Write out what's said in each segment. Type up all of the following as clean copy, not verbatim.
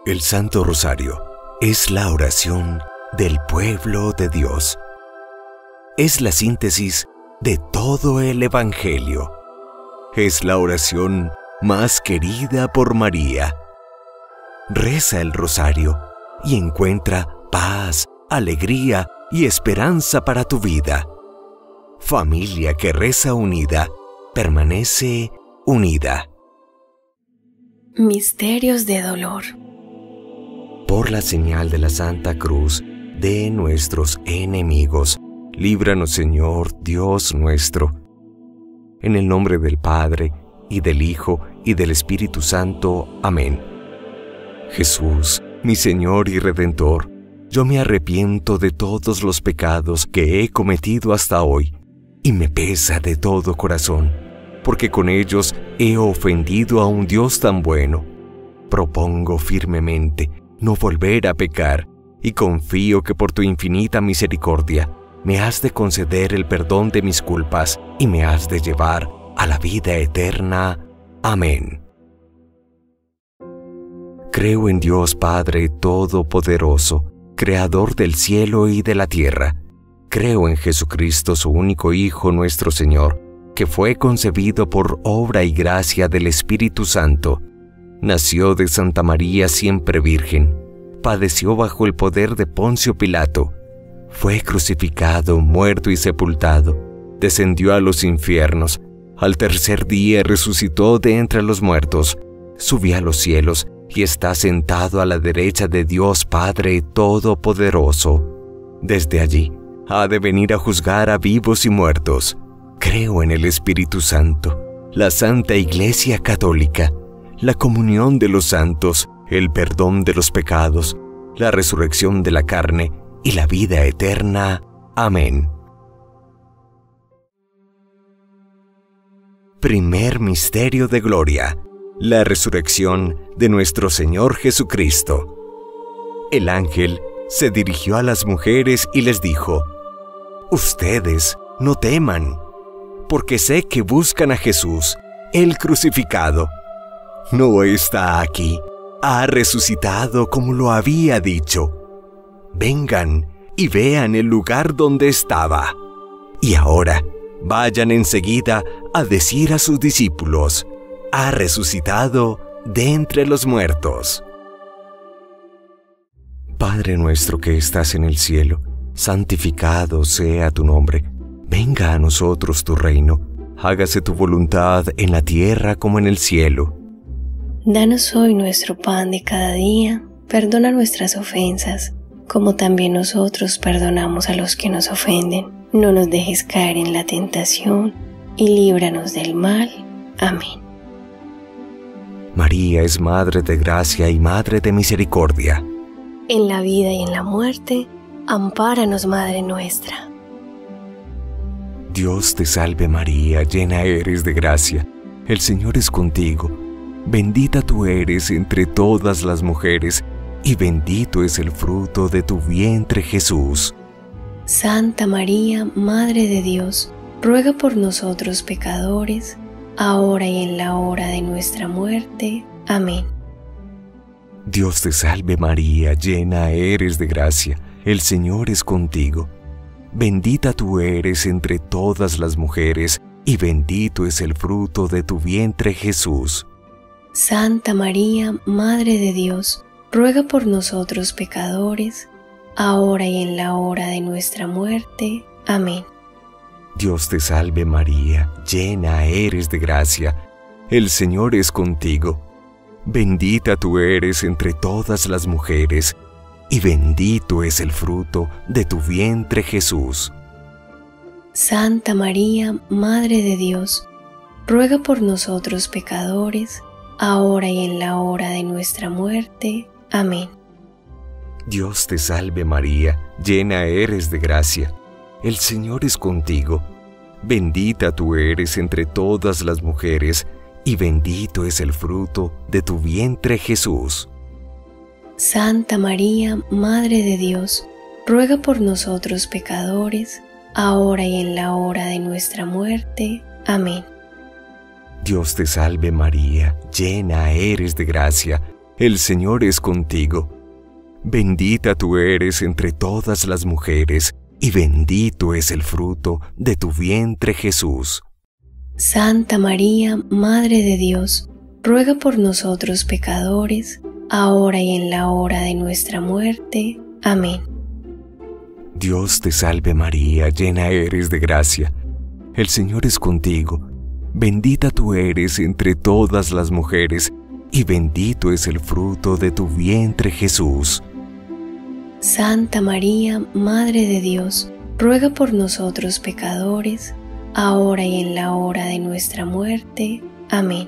El Santo Rosario es la oración del pueblo de Dios. Es la síntesis de todo el Evangelio. Es la oración más querida por María. Reza el rosario y encuentra paz, alegría y esperanza para tu vida. Familia que reza unida, permanece unida. Misterios de dolor. Por la señal de la Santa Cruz de nuestros enemigos, líbranos, Señor, Dios nuestro. En el nombre del Padre, y del Hijo, y del Espíritu Santo. Amén. Jesús, mi Señor y Redentor, yo me arrepiento de todos los pecados que he cometido hasta hoy, y me pesa de todo corazón, porque con ellos he ofendido a un Dios tan bueno. Propongo firmemente no volver a pecar, y confío que por tu infinita misericordia me has de conceder el perdón de mis culpas y me has de llevar a la vida eterna. Amén. Creo en Dios Padre Todopoderoso, Creador del cielo y de la tierra. Creo en Jesucristo, su único Hijo, nuestro Señor, que fue concebido por obra y gracia del Espíritu Santo. Nació de Santa María siempre Virgen, padeció bajo el poder de Poncio Pilato, fue crucificado, muerto y sepultado, descendió a los infiernos, al tercer día resucitó de entre los muertos, subió a los cielos y está sentado a la derecha de Dios Padre Todopoderoso. Desde allí ha de venir a juzgar a vivos y muertos. Creo en el Espíritu Santo, la Santa Iglesia Católica, la comunión de los santos, el perdón de los pecados, la resurrección de la carne y la vida eterna. Amén. Primer misterio de gloria: la resurrección de nuestro Señor Jesucristo. El ángel se dirigió a las mujeres y les dijo: Ustedes no teman, porque sé que buscan a Jesús, el crucificado. No está aquí, ha resucitado como lo había dicho. Vengan y vean el lugar donde estaba. Y ahora vayan enseguida a decir a sus discípulos: ha resucitado de entre los muertos. Padre nuestro que estás en el cielo, santificado sea tu nombre. Venga a nosotros tu reino. Hágase tu voluntad en la tierra como en el cielo. Danos hoy nuestro pan de cada día. Perdona nuestras ofensas, como también nosotros perdonamos a los que nos ofenden. No nos dejes caer en la tentación, y líbranos del mal. Amén. María es Madre de Gracia y Madre de Misericordia. En la vida y en la muerte, ampáranos, Madre nuestra. Dios te salve María, llena eres de gracia. El Señor es contigo. Bendita tú eres entre todas las mujeres, y bendito es el fruto de tu vientre, Jesús. Santa María, Madre de Dios, ruega por nosotros pecadores, ahora y en la hora de nuestra muerte. Amén. Dios te salve María, llena eres de gracia. El Señor es contigo. Bendita tú eres entre todas las mujeres, y bendito es el fruto de tu vientre, Jesús. Santa María, Madre de Dios, ruega por nosotros pecadores, ahora y en la hora de nuestra muerte. Amén. Dios te salve María, llena eres de gracia. El Señor es contigo. Bendita tú eres entre todas las mujeres, y bendito es el fruto de tu vientre, Jesús. Santa María, Madre de Dios, ruega por nosotros pecadores, ahora y en la hora de nuestra muerte. Amén. Dios te salve María, llena eres de gracia. El Señor es contigo. Bendita tú eres entre todas las mujeres, y bendito es el fruto de tu vientre, Jesús. Santa María, Madre de Dios, ruega por nosotros pecadores, ahora y en la hora de nuestra muerte. Amén. Dios te salve María, llena eres de gracia, el Señor es contigo. Bendita tú eres entre todas las mujeres, y bendito es el fruto de tu vientre, Jesús. Santa María, Madre de Dios, ruega por nosotros pecadores, ahora y en la hora de nuestra muerte. Amén. Dios te salve María, llena eres de gracia. El Señor es contigo. Bendita tú eres entre todas las mujeres, y bendito es el fruto de tu vientre, Jesús. Santa María, Madre de Dios, ruega por nosotros pecadores, ahora y en la hora de nuestra muerte. Amén.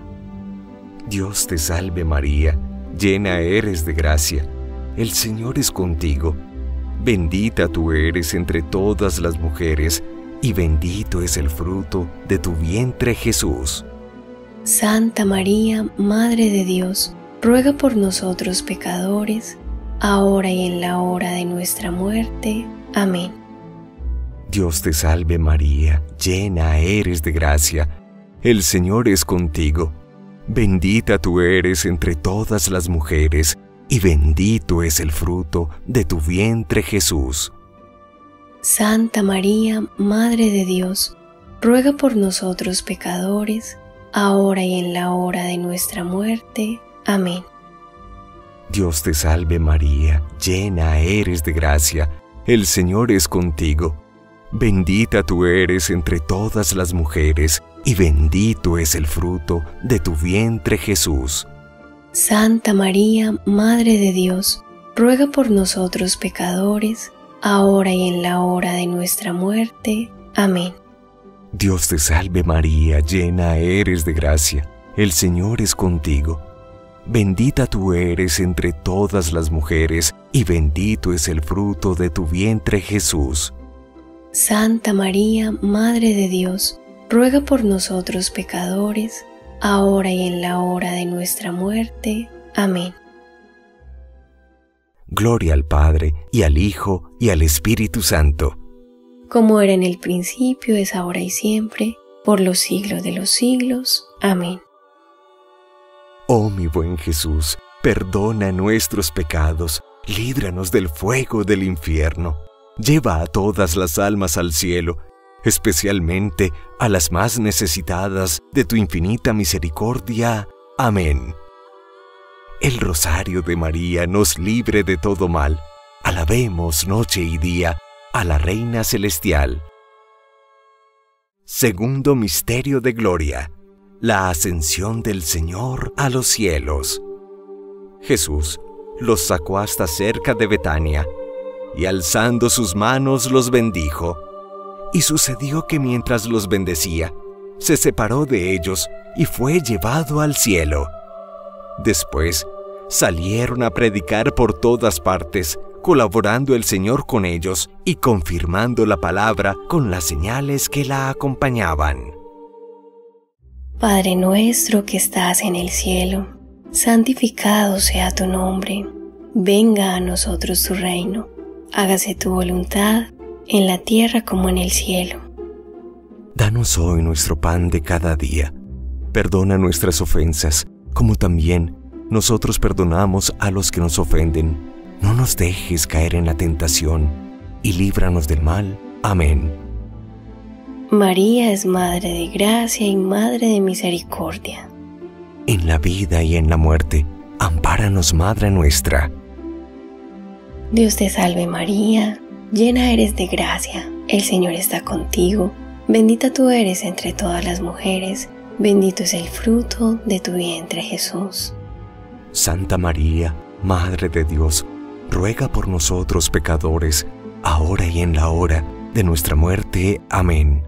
Dios te salve María, llena eres de gracia. El Señor es contigo. Bendita tú eres entre todas las mujeres, y bendito es el fruto de tu vientre, Jesús. Santa María, Madre de Dios, ruega por nosotros pecadores, ahora y en la hora de nuestra muerte. Amén. Dios te salve María, llena eres de gracia. El Señor es contigo. Bendita tú eres entre todas las mujeres, y bendito es el fruto de tu vientre, Jesús. Santa María, Madre de Dios, ruega por nosotros pecadores, ahora y en la hora de nuestra muerte. Amén. Dios te salve María, llena eres de gracia. El Señor es contigo. Bendita tú eres entre todas las mujeres, y bendito es el fruto de tu vientre, Jesús. Santa María, Madre de Dios, ruega por nosotros pecadores, ahora y en la hora de nuestra muerte. Amén. Dios te salve María, llena eres de gracia. El Señor es contigo. Bendita tú eres entre todas las mujeres, y bendito es el fruto de tu vientre, Jesús. Santa María, Madre de Dios, ruega por nosotros pecadores, ahora y en la hora de nuestra muerte. Amén. Gloria al Padre, y al Hijo, y al Espíritu Santo. Como era en el principio, es ahora y siempre, por los siglos de los siglos. Amén. Oh mi buen Jesús, perdona nuestros pecados, líbranos del fuego del infierno. Lleva a todas las almas al cielo, especialmente a las más necesitadas de tu infinita misericordia. Amén. El rosario de María nos libre de todo mal. Alabemos noche y día a la Reina Celestial. Segundo misterio de gloria: la ascensión del Señor a los cielos. Jesús los sacó hasta cerca de Betania, y alzando sus manos los bendijo. Y sucedió que mientras los bendecía, se separó de ellos y fue llevado al cielo. Después salieron a predicar por todas partes, colaborando el Señor con ellos y confirmando la palabra con las señales que la acompañaban. Padre nuestro que estás en el cielo, santificado sea tu nombre. Venga a nosotros tu reino. Hágase tu voluntad, en la tierra como en el cielo. Danos hoy nuestro pan de cada día. Perdona nuestras ofensas, como también nosotros perdonamos a los que nos ofenden. No nos dejes caer en la tentación, y líbranos del mal. Amén. María es Madre de Gracia y Madre de Misericordia. En la vida y en la muerte, ampáranos, Madre nuestra. Dios te salve María, llena eres de gracia, el Señor está contigo. Bendita tú eres entre todas las mujeres, bendito es el fruto de tu vientre, Jesús. Santa María, Madre de Dios, ruega por nosotros pecadores, ahora y en la hora de nuestra muerte. Amén.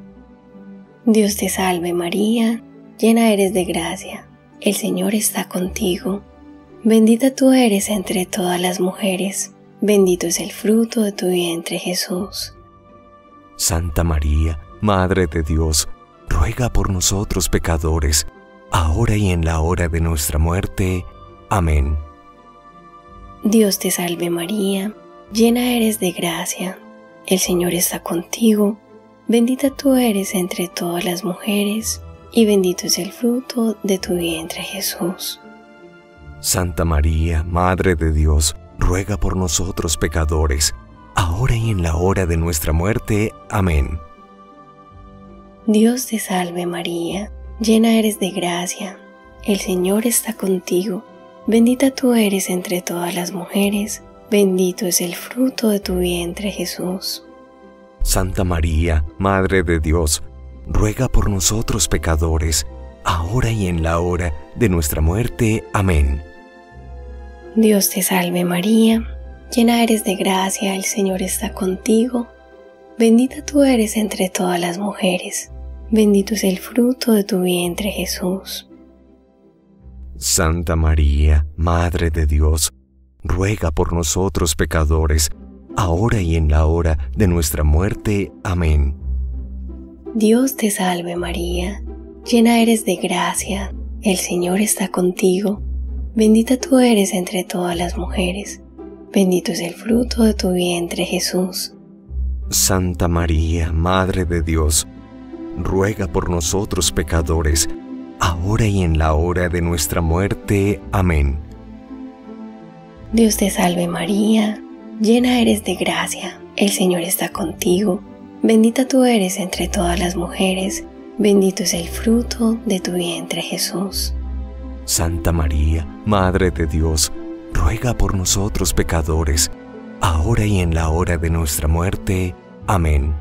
Dios te salve María, llena eres de gracia, el Señor está contigo. Bendita tú eres entre todas las mujeres, bendito es el fruto de tu vientre, Jesús. Santa María, Madre de Dios, ruega por nosotros pecadores, ahora y en la hora de nuestra muerte. Amén. Dios te salve María, llena eres de gracia, el Señor está contigo. Bendita tú eres entre todas las mujeres, y bendito es el fruto de tu vientre, Jesús. Santa María, Madre de Dios, ruega por nosotros pecadores, ahora y en la hora de nuestra muerte. Amén. Dios te salve María, llena eres de gracia, el Señor está contigo, bendita tú eres entre todas las mujeres, bendito es el fruto de tu vientre Jesús. Santa María, Madre de Dios, ruega por nosotros pecadores, ahora y en la hora de nuestra muerte. Amén. Dios te salve María, llena eres de gracia, el Señor está contigo, bendita tú eres entre todas las mujeres, bendito es el fruto de tu vientre Jesús. Santa María, Madre de Dios, ruega por nosotros pecadores, ahora y en la hora de nuestra muerte. Amén. Dios te salve María, llena eres de gracia, el Señor está contigo, bendita tú eres entre todas las mujeres, bendito es el fruto de tu vientre Jesús. Santa María, Madre de Dios, ruega por nosotros pecadores, ahora y en la hora de nuestra muerte. Amén. Dios te salve María, llena eres de gracia, el Señor está contigo, bendita tú eres entre todas las mujeres, bendito es el fruto de tu vientre Jesús. Santa María, Madre de Dios, ruega por nosotros pecadores, ahora y en la hora de nuestra muerte. Amén.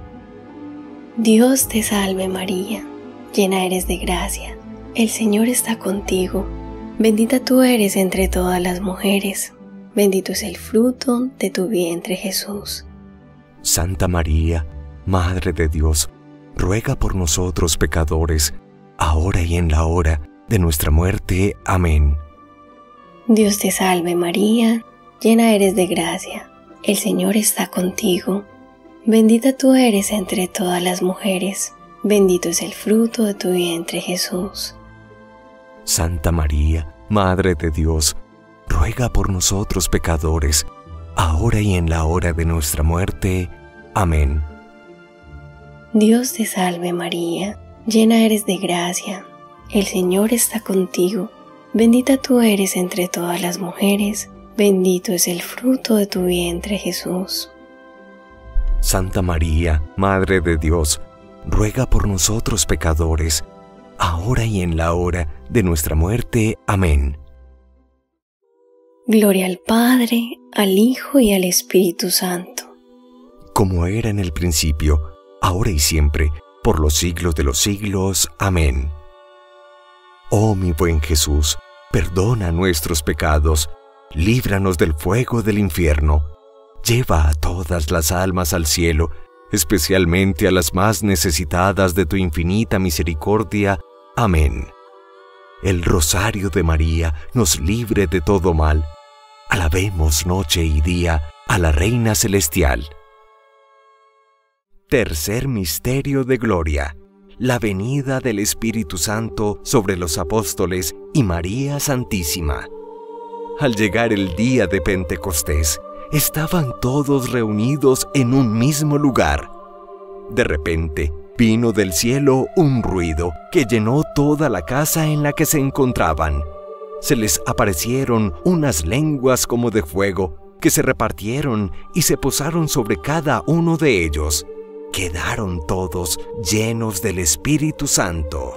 Dios te salve María, llena eres de gracia, el Señor está contigo, bendita tú eres entre todas las mujeres, bendito es el fruto de tu vientre Jesús. Santa María, Madre de Dios, ruega por nosotros pecadores, ahora y en la hora de nuestra muerte. Amén. Dios te salve María, llena eres de gracia, el Señor está contigo, bendita tú eres entre todas las mujeres, bendito es el fruto de tu vientre Jesús. Santa María, Madre de Dios, ruega por nosotros pecadores, ahora y en la hora de nuestra muerte. Amén. Dios te salve María, llena eres de gracia, el Señor está contigo, bendita tú eres entre todas las mujeres, bendito es el fruto de tu vientre Jesús. Santa María, Madre de Dios, ruega por nosotros pecadores, ahora y en la hora de nuestra muerte. Amén. Gloria al Padre, al Hijo y al Espíritu Santo. Como era en el principio, ahora y siempre, por los siglos de los siglos. Amén. Oh mi buen Jesús, perdona nuestros pecados, líbranos del fuego del infierno, lleva a todas las almas al cielo, especialmente a las más necesitadas de tu infinita misericordia. Amén. El rosario de María nos libre de todo mal. Alabemos noche y día a la Reina Celestial. Tercer misterio de gloria: la venida del Espíritu Santo sobre los apóstoles y María Santísima. Al llegar el día de Pentecostés, estaban todos reunidos en un mismo lugar. De repente, vino del cielo un ruido que llenó toda la casa en la que se encontraban. Se les aparecieron unas lenguas como de fuego, que se repartieron y se posaron sobre cada uno de ellos. Quedaron todos llenos del Espíritu Santo.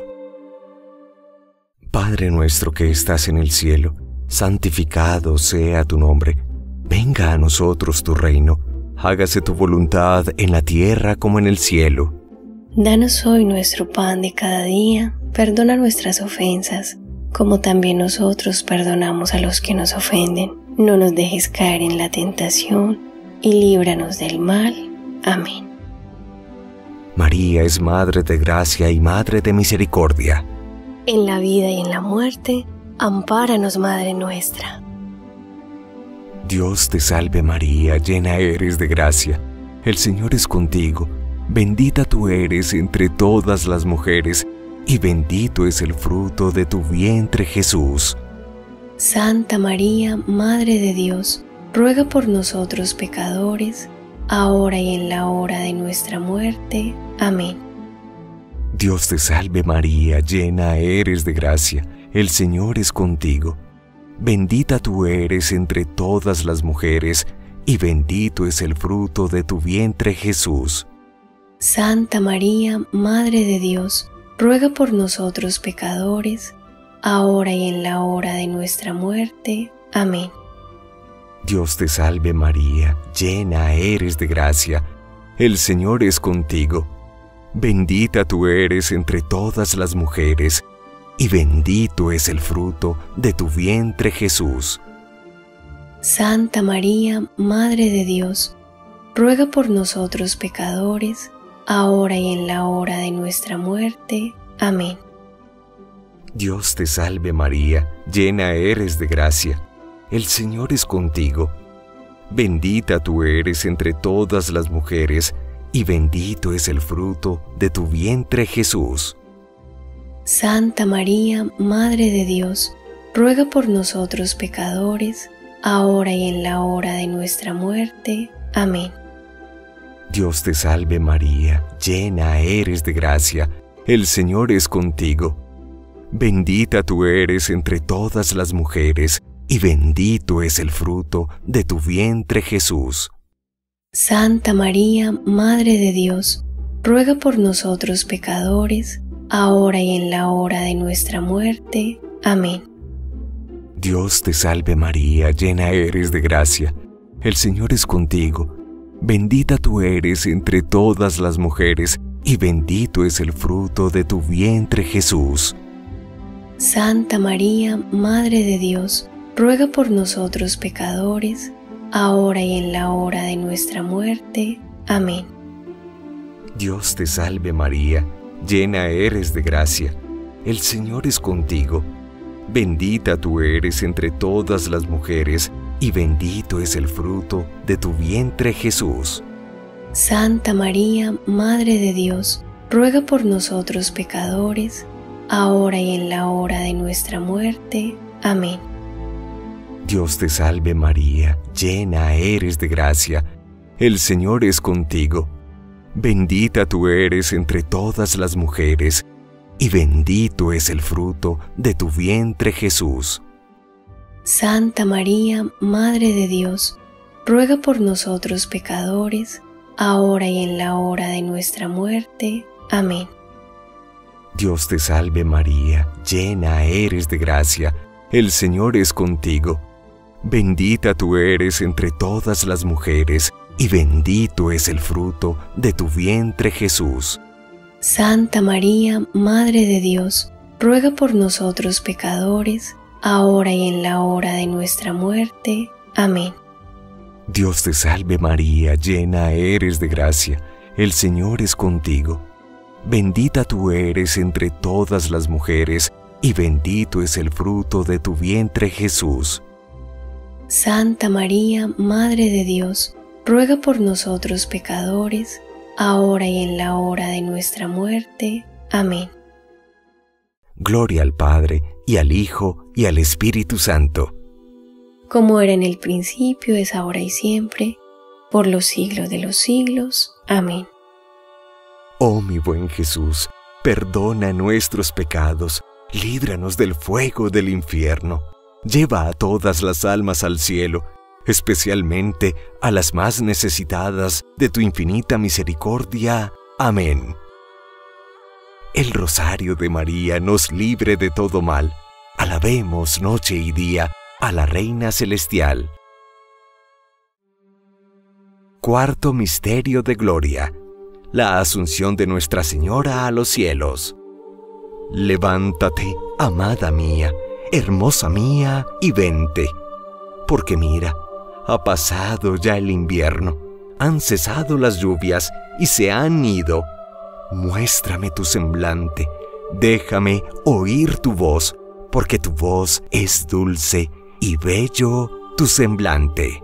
Padre nuestro que estás en el cielo, santificado sea tu nombre. Venga a nosotros tu reino. Hágase tu voluntad en la tierra como en el cielo. Danos hoy nuestro pan de cada día. Perdona nuestras ofensas, como también nosotros perdonamos a los que nos ofenden. No nos dejes caer en la tentación y líbranos del mal. Amén. María es Madre de Gracia y Madre de Misericordia. En la vida y en la muerte, ampáranos, Madre nuestra. Dios te salve María, llena eres de gracia. El Señor es contigo. Bendita tú eres entre todas las mujeres, y bendito es el fruto de tu vientre Jesús. Santa María, Madre de Dios, ruega por nosotros pecadores, ahora y en la hora de nuestra muerte. Amén. Dios te salve María, llena eres de gracia. El Señor es contigo. bendita tú eres entre todas las mujeres, y bendito es el fruto de tu vientre, Jesús. Santa María, Madre de Dios, ruega por nosotros pecadores, ahora y en la hora de nuestra muerte. Amén. Dios te salve María, llena eres de gracia, el Señor es contigo. Bendita tú eres entre todas las mujeres, y bendito es el fruto de tu vientre, Jesús. Santa María, Madre de Dios, ruega por nosotros pecadores, ahora y en la hora de nuestra muerte. Amén. Dios te salve María, llena eres de gracia, el Señor es contigo. Bendita tú eres entre todas las mujeres, y bendito es el fruto de tu vientre, Jesús. Santa María, Madre de Dios, ruega por nosotros pecadores, ahora y en la hora de nuestra muerte. Amén. Dios te salve María, llena eres de gracia, el Señor es contigo. Bendita tú eres entre todas las mujeres, y bendito es el fruto de tu vientre, Jesús. Santa María, Madre de Dios, ruega por nosotros pecadores, ahora y en la hora de nuestra muerte. Amén. Dios te salve María, llena eres de gracia, el Señor es contigo. Bendita tú eres entre todas las mujeres, y bendito es el fruto de tu vientre, Jesús. Santa María, Madre de Dios, ruega por nosotros pecadores, ahora y en la hora de nuestra muerte. Amén. Dios te salve María, llena eres de gracia, el Señor es contigo. Bendita tú eres entre todas las mujeres, y bendito es el fruto de tu vientre, Jesús. Santa María, Madre de Dios, ruega por nosotros pecadores, ahora y en la hora de nuestra muerte. Amén. Dios te salve María, llena eres de gracia, el Señor es contigo. Bendita tú eres entre todas las mujeres, y bendito es el fruto de tu vientre, Jesús. Santa María, Madre de Dios, ruega por nosotros pecadores, ahora y en la hora de nuestra muerte. Amén. Dios te salve María, llena eres de gracia, el Señor es contigo. Bendita tú eres entre todas las mujeres, y bendito es el fruto de tu vientre, Jesús. Santa María, Madre de Dios, ruega por nosotros pecadores, ahora y en la hora de nuestra muerte. Amén. Dios te salve María, llena eres de gracia, el Señor es contigo. Bendita tú eres entre todas las mujeres, y bendito es el fruto de tu vientre, Jesús. Santa María, Madre de Dios, ruega por nosotros pecadores, ahora y en la hora de nuestra muerte. Amén. Gloria al Padre, y al Hijo, y al Espíritu Santo. Como era en el principio, es ahora y siempre, por los siglos de los siglos. Amén. Oh mi buen Jesús, perdona nuestros pecados, líbranos del fuego del infierno, lleva a todas las almas al cielo, especialmente a las más necesitadas de tu infinita misericordia. Amén. El rosario de María nos libre de todo mal. Alabemos noche y día a la Reina Celestial. Cuarto misterio de gloria: la asunción de Nuestra Señora a los cielos. Levántate, amada mía, hermosa mía, y vente, porque mira, ha pasado ya el invierno, han cesado las lluvias y se han ido. Muéstrame tu semblante, déjame oír tu voz, porque tu voz es dulce y bello tu semblante.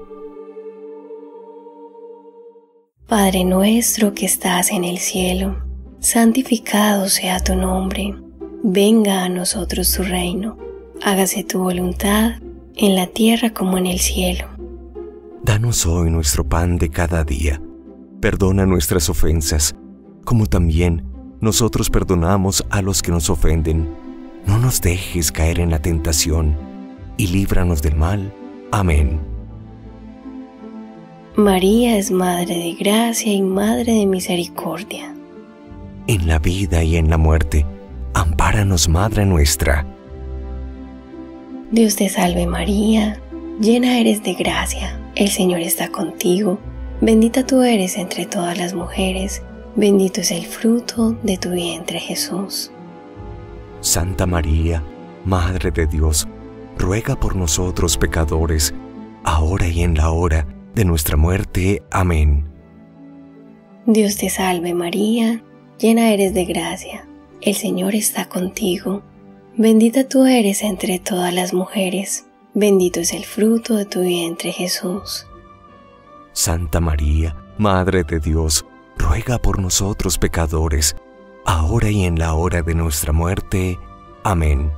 Padre nuestro que estás en el cielo, santificado sea tu nombre. Venga a nosotros tu reino. Hágase tu voluntad, en la tierra como en el cielo. Danos hoy nuestro pan de cada día. Perdona nuestras ofensas, como también nosotros perdonamos a los que nos ofenden. No nos dejes caer en la tentación, y líbranos del mal. Amén. María es Madre de Gracia y Madre de Misericordia. En la vida y en la muerte, ampáranos, Madre nuestra. Dios te salve María, llena eres de gracia, el Señor está contigo. Bendita tú eres entre todas las mujeres, bendito es el fruto de tu vientre Jesús. Santa María, Madre de Dios, ruega por nosotros pecadores, ahora y en la hora de nuestra muerte. Amén. Dios te salve María, llena eres de gracia, el Señor está contigo. Bendita tú eres entre todas las mujeres, bendito es el fruto de tu vientre Jesús. Santa María, Madre de Dios, ruega por nosotros pecadores, ahora y en la hora de nuestra muerte. Amén.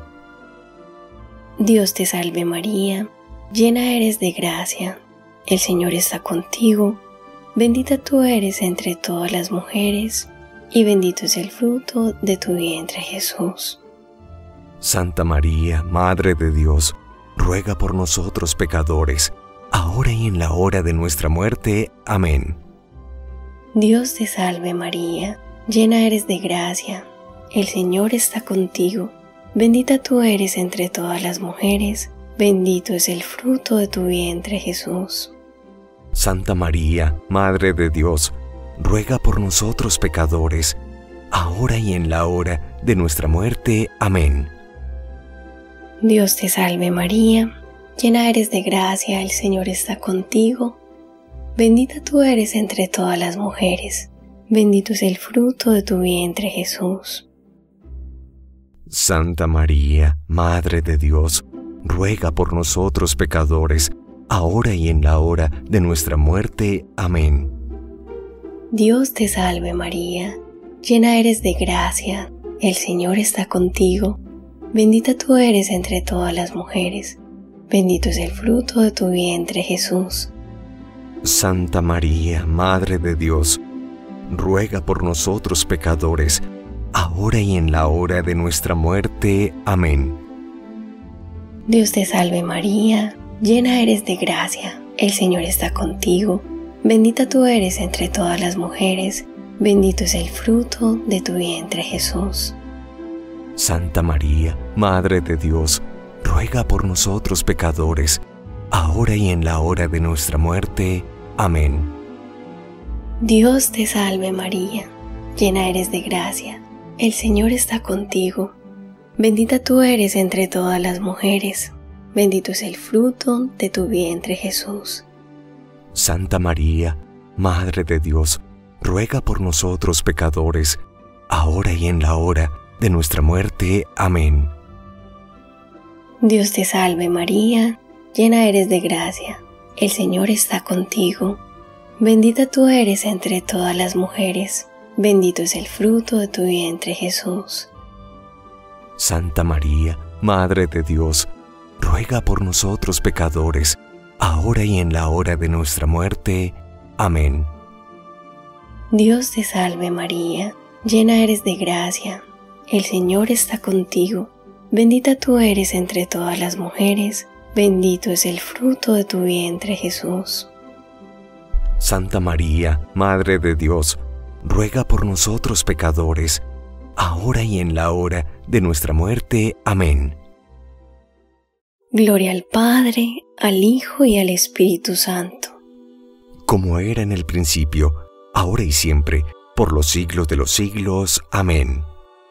Dios te salve María, llena eres de gracia, el Señor está contigo. Bendita tú eres entre todas las mujeres, y bendito es el fruto de tu vientre Jesús. Santa María, Madre de Dios, ruega por nosotros pecadores, ahora y en la hora de nuestra muerte. Amén. Dios te salve María, llena eres de gracia, el Señor está contigo. Bendita tú eres entre todas las mujeres, bendito es el fruto de tu vientre Jesús. Santa María, Madre de Dios, ruega por nosotros pecadores, ahora y en la hora de nuestra muerte. Amén. Dios te salve María, llena eres de gracia, el Señor está contigo. Bendita tú eres entre todas las mujeres, bendito es el fruto de tu vientre Jesús. Santa María, Madre de Dios, ruega por nosotros pecadores, ahora y en la hora de nuestra muerte. Amén. Dios te salve María, llena eres de gracia, el Señor está contigo. Bendita tú eres entre todas las mujeres, bendito es el fruto de tu vientre Jesús. Santa María, Madre de Dios, ruega por nosotros pecadores, ahora y en la hora de nuestra muerte. Amén. Dios te salve María, llena eres de gracia, el Señor está contigo. Bendita tú eres entre todas las mujeres, bendito es el fruto de tu vientre Jesús. Santa María, Madre de Dios, ruega por nosotros pecadores, ahora y en la hora de nuestra muerte. Amén. Dios te salve María, llena eres de gracia, el Señor está contigo. Bendita tú eres entre todas las mujeres, bendito es el fruto de tu vientre Jesús. Santa María, Madre de Dios, ruega por nosotros pecadores, ahora y en la hora de nuestra muerte. Amén. Dios te salve María, llena eres de gracia, el Señor está contigo. Bendita tú eres entre todas las mujeres, bendito es el fruto de tu vientre Jesús. Santa María, Madre de Dios, ruega por nosotros pecadores, ahora y en la hora de nuestra muerte. Amén. Dios te salve María, llena eres de gracia, el Señor está contigo. Bendita tú eres entre todas las mujeres, bendito es el fruto de tu vientre Jesús. Santa María, Madre de Dios, ruega por nosotros pecadores, ahora y en la hora de nuestra muerte. Amén. Gloria al Padre, al Hijo y al Espíritu Santo. Como era en el principio, ahora y siempre, por los siglos de los siglos. Amén.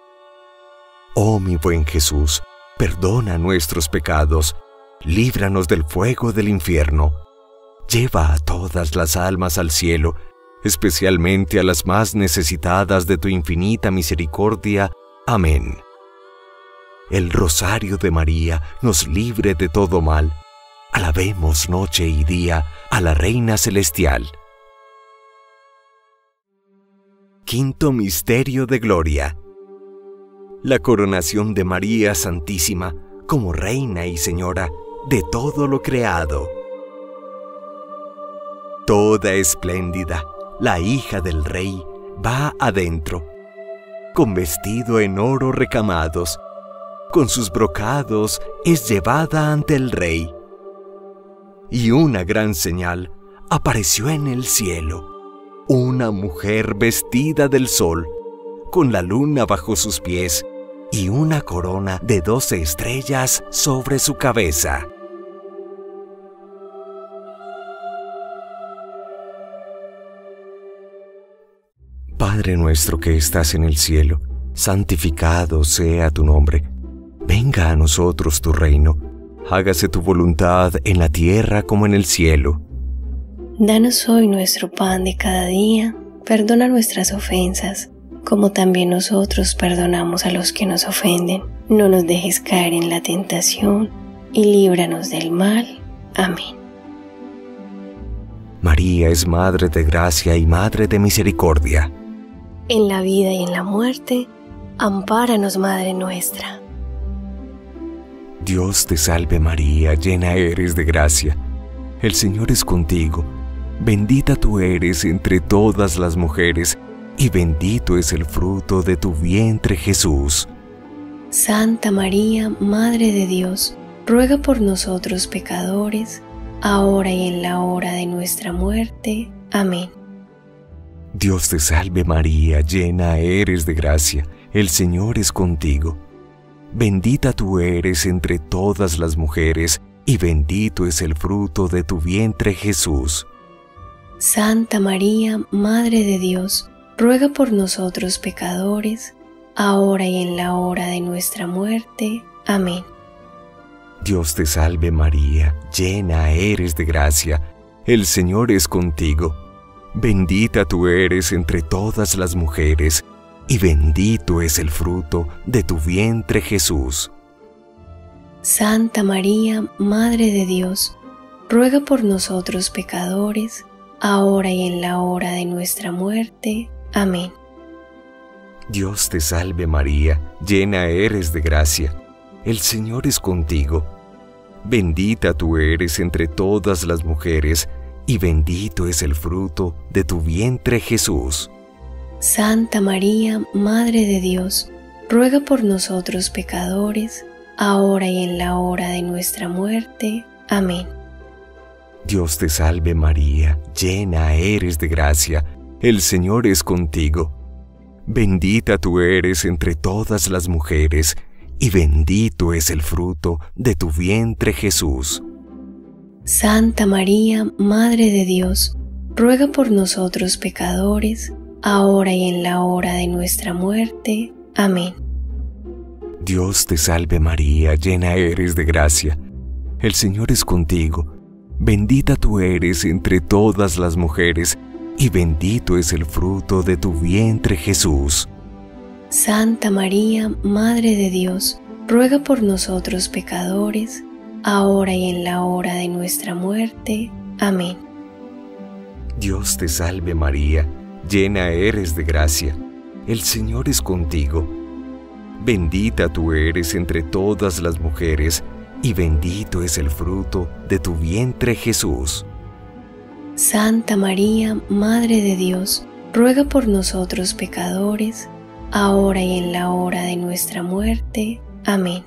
Oh mi buen Jesús, perdona nuestros pecados, líbranos del fuego del infierno, lleva a todas las almas al cielo, especialmente a las más necesitadas de tu infinita misericordia. Amén. El rosario de María nos libre de todo mal. Alabemos noche y día a la Reina Celestial. Quinto misterio de gloria. La coronación de María Santísima como Reina y Señora de todo lo creado. Toda espléndida, la hija del Rey va adentro, con vestido en oro recamados, con sus brocados es llevada ante el rey. Y una gran señal apareció en el cielo: una mujer vestida del sol, con la luna bajo sus pies y una corona de 12 estrellas sobre su cabeza. Padre nuestro que estás en el cielo, santificado sea tu nombre. Venga a nosotros tu reino. Hágase tu voluntad en la tierra como en el cielo. Danos hoy nuestro pan de cada día. Perdona nuestras ofensas, como también nosotros perdonamos a los que nos ofenden. No nos dejes caer en la tentación y líbranos del mal. Amén. María es Madre de Gracia y Madre de Misericordia. En la vida y en la muerte, ampáranos, Madre nuestra. Dios te salve María, llena eres de gracia. El Señor es contigo. Bendita tú eres entre todas las mujeres, y bendito es el fruto de tu vientre, Jesús. Santa María, Madre de Dios, ruega por nosotros pecadores, ahora y en la hora de nuestra muerte. Amén. Dios te salve María, llena eres de gracia. El Señor es contigo. Bendita tú eres entre todas las mujeres, y bendito es el fruto de tu vientre, Jesús. Santa María, Madre de Dios, ruega por nosotros pecadores, ahora y en la hora de nuestra muerte. Amén. Dios te salve María, llena eres de gracia. El Señor es contigo. Bendita tú eres entre todas las mujeres, y bendito es el fruto de tu vientre, Jesús. Santa María, Madre de Dios, ruega por nosotros pecadores, ahora y en la hora de nuestra muerte. Amén. Dios te salve María, llena eres de gracia. El Señor es contigo. Bendita tú eres entre todas las mujeres, y bendito es el fruto de tu vientre, Jesús. Santa María, Madre de Dios, ruega por nosotros pecadores, ahora y en la hora de nuestra muerte. Amén. Dios te salve María, llena eres de gracia. El Señor es contigo. Bendita tú eres entre todas las mujeres, y bendito es el fruto de tu vientre, Jesús. Santa María, Madre de Dios, ruega por nosotros pecadores, ahora y en la hora de nuestra muerte. Amén. Dios te salve María, llena eres de gracia. El Señor es contigo. Bendita tú eres entre todas las mujeres, y bendito es el fruto de tu vientre, Jesús. Santa María, Madre de Dios, ruega por nosotros pecadores, ahora y en la hora de nuestra muerte. Amén. Dios te salve María, llena eres de gracia. El Señor es contigo. Bendita tú eres entre todas las mujeres, y bendito es el fruto de tu vientre, Jesús. Santa María, Madre de Dios, ruega por nosotros pecadores, ahora y en la hora de nuestra muerte. Amén.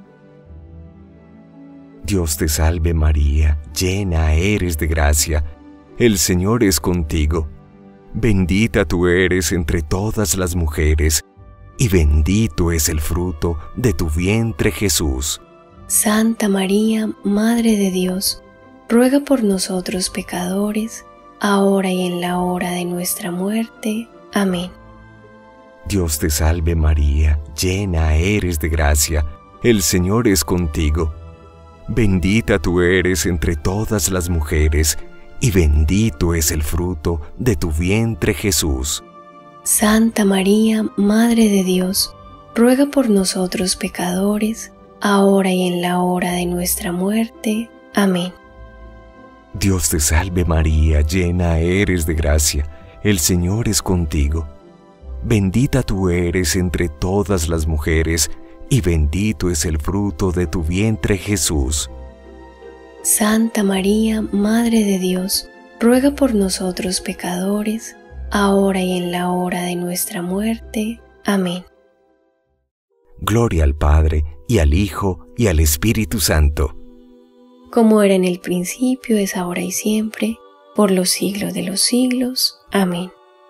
Dios te salve María, llena eres de gracia. El Señor es contigo. Bendita tú eres entre todas las mujeres, y bendito es el fruto de tu vientre, Jesús. Santa María, Madre de Dios, ruega por nosotros pecadores, ahora y en la hora de nuestra muerte. Amén. Dios te salve María, llena eres de gracia. El Señor es contigo. Bendita tú eres entre todas las mujeres, y bendito es el fruto de tu vientre, Jesús. Santa María, Madre de Dios, ruega por nosotros pecadores, ahora y en la hora de nuestra muerte. Amén. Dios te salve María, llena eres de gracia. El Señor es contigo. Bendita tú eres entre todas las mujeres, y bendito es el fruto de tu vientre, Jesús. Santa María, Madre de Dios, ruega por nosotros pecadores, ahora y en la hora de nuestra muerte. Amén. Gloria al Padre, y al Hijo, y al Espíritu Santo. Como era en el principio, es ahora y siempre, por los siglos de los siglos. Amén.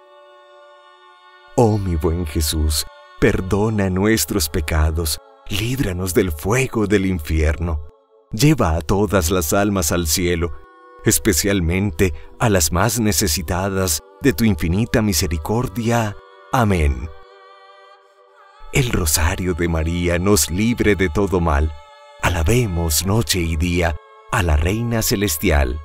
Oh mi buen Jesús, perdona nuestros pecados, líbranos del fuego del infierno. Lleva a todas las almas al cielo, especialmente a las más necesitadas de tu infinita misericordia. Amén. El rosario de María nos libre de todo mal. Alabemos noche y día a la Reina Celestial.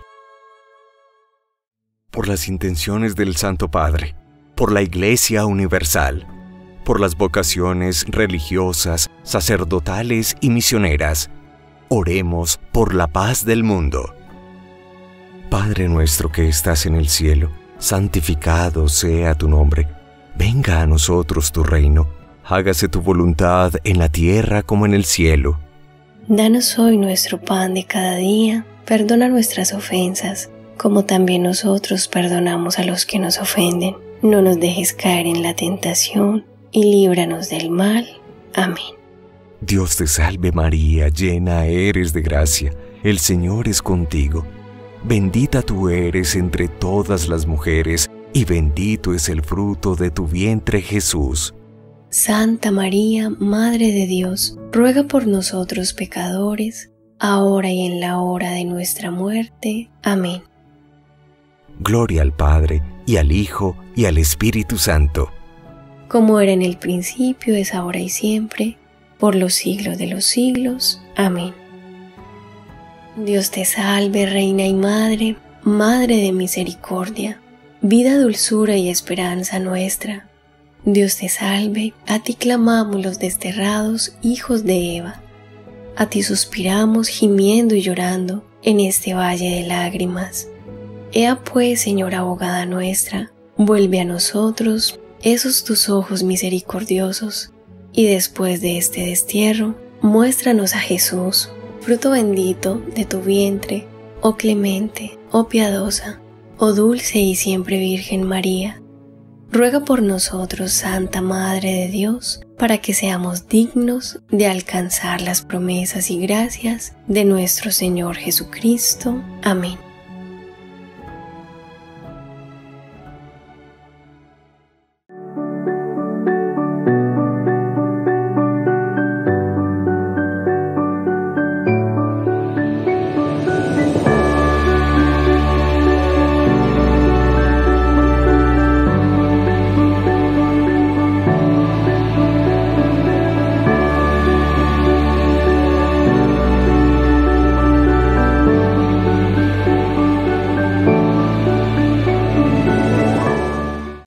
Por las intenciones del Santo Padre, por la Iglesia Universal, por las vocaciones religiosas, sacerdotales y misioneras, oremos por la paz del mundo. Padre nuestro que estás en el cielo, santificado sea tu nombre. Venga a nosotros tu reino. Hágase tu voluntad en la tierra como en el cielo. Danos hoy nuestro pan de cada día. Perdona nuestras ofensas, como también nosotros perdonamos a los que nos ofenden. No nos dejes caer en la tentación, y líbranos del mal. Amén. Dios te salve María, llena eres de gracia. El Señor es contigo. Bendita tú eres entre todas las mujeres, y bendito es el fruto de tu vientre Jesús. Santa María, Madre de Dios, ruega por nosotros pecadores, ahora y en la hora de nuestra muerte. Amén. Gloria al Padre, y al Hijo, y al Espíritu Santo. Como era en el principio, es ahora y siempre, por los siglos de los siglos. Amén. Dios te salve, Reina y Madre, Madre de misericordia, vida, dulzura y esperanza nuestra. Dios te salve, a ti clamamos los desterrados hijos de Eva. A ti suspiramos gimiendo y llorando en este valle de lágrimas. Ea pues, Señora abogada nuestra, vuelve a nosotros esos tus ojos misericordiosos, y después de este destierro, muéstranos a Jesús, fruto bendito de tu vientre, oh clemente, oh piadosa, oh dulce y siempre Virgen María. Ruega por nosotros, Santa Madre de Dios, para que seamos dignos de alcanzar las promesas y gracias de nuestro Señor Jesucristo. Amén.